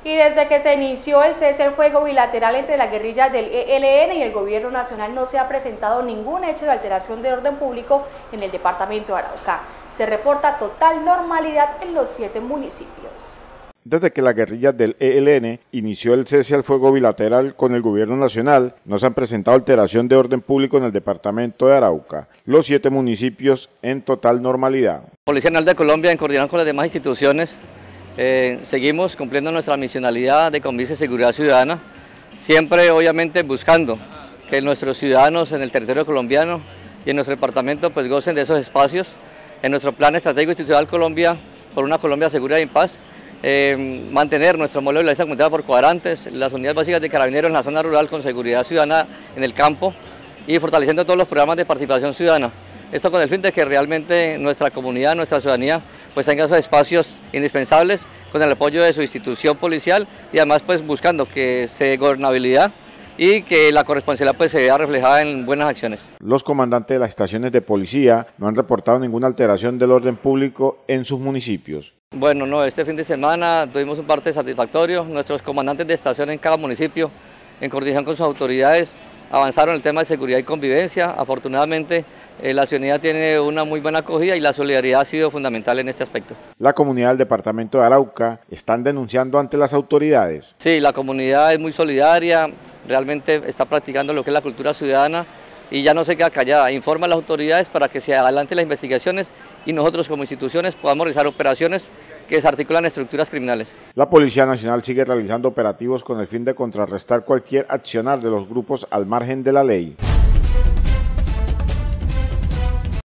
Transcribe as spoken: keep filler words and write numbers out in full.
Y desde que se inició el cese al fuego bilateral entre las guerrillas del E L N y el gobierno nacional no se ha presentado ningún hecho de alteración de orden público en el departamento de Arauca. Se reporta total normalidad en los siete municipios. Desde que las guerrillas del E L N inició el cese al fuego bilateral con el gobierno nacional, no se han presentado alteración de orden público en el departamento de Arauca. Los siete municipios en total normalidad. Policía Nacional de Colombia, en coordinación con las demás instituciones, eh, seguimos cumpliendo nuestra misionalidad de convivencia y seguridad ciudadana, siempre obviamente buscando que nuestros ciudadanos en el territorio colombiano y en nuestro departamento pues gocen de esos espacios. En nuestro plan estratégico institucional Colombia, por una Colombia segura y en paz, Eh, mantener nuestro modelo de violencia comunitaria por cuadrantes, las unidades básicas de carabineros en la zona rural con seguridad ciudadana en el campo y fortaleciendo todos los programas de participación ciudadana. Esto con el fin de que realmente nuestra comunidad, nuestra ciudadanía, pues tenga esos espacios indispensables con el apoyo de su institución policial y además pues buscando que se dé gobernabilidad y que la corresponsabilidad pues se vea reflejada en buenas acciones. Los comandantes de las estaciones de policía no han reportado ninguna alteración del orden público en sus municipios. Bueno, no, este fin de semana tuvimos un parte satisfactorio. Nuestros comandantes de estación en cada municipio, en coordinación con sus autoridades, avanzaron en el tema de seguridad y convivencia. Afortunadamente, eh, la ciudadanía tiene una muy buena acogida y la solidaridad ha sido fundamental en este aspecto. La comunidad del departamento de Arauca están denunciando ante las autoridades. Sí, la comunidad es muy solidaria, realmente está practicando lo que es la cultura ciudadana y ya no se queda callada, informa a las autoridades para que se adelanten las investigaciones y nosotros como instituciones podamos realizar operaciones que desarticulan estructuras criminales. La Policía Nacional sigue realizando operativos con el fin de contrarrestar cualquier accionar de los grupos al margen de la ley.